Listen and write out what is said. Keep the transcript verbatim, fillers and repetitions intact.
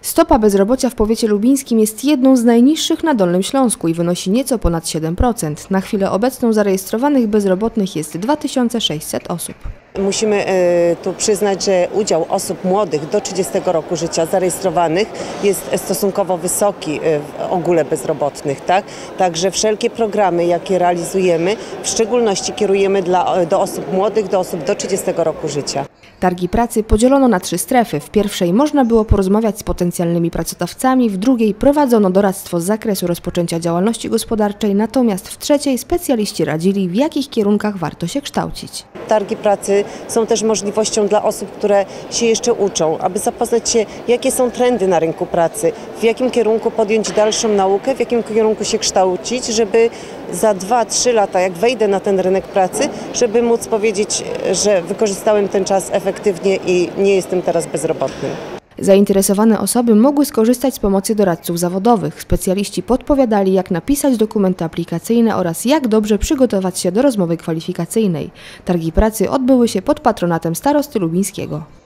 Stopa bezrobocia w powiecie lubińskim jest jedną z najniższych na Dolnym Śląsku i wynosi nieco ponad siedem procent. Na chwilę obecną zarejestrowanych bezrobotnych jest dwa tysiące sześćset osób. Musimy tu przyznać, że udział osób młodych do trzydziestego roku życia zarejestrowanych jest stosunkowo wysoki w ogóle bezrobotnych. Tak? Także wszelkie programy, jakie realizujemy, w szczególności kierujemy dla, do osób młodych, do osób do trzydziestego roku życia. Targi pracy podzielono na trzy strefy. W pierwszej można było porozmawiać z potencjalnymi pracodawcami, w drugiej prowadzono doradztwo z zakresu rozpoczęcia działalności gospodarczej, natomiast w trzeciej specjaliści radzili, w jakich kierunkach warto się kształcić. Targi pracy są też możliwością dla osób, które się jeszcze uczą, aby zapoznać się, jakie są trendy na rynku pracy, w jakim kierunku podjąć dalszą naukę, w jakim kierunku się kształcić, żeby za dwa, trzy lata, jak wejdę na ten rynek pracy, żeby móc powiedzieć, że wykorzystałem ten czas efektywnie i nie jestem teraz bezrobotnym. Zainteresowane osoby mogły skorzystać z pomocy doradców zawodowych. Specjaliści podpowiadali, jak napisać dokumenty aplikacyjne oraz jak dobrze przygotować się do rozmowy kwalifikacyjnej. Targi pracy odbyły się pod patronatem starosty lubińskiego.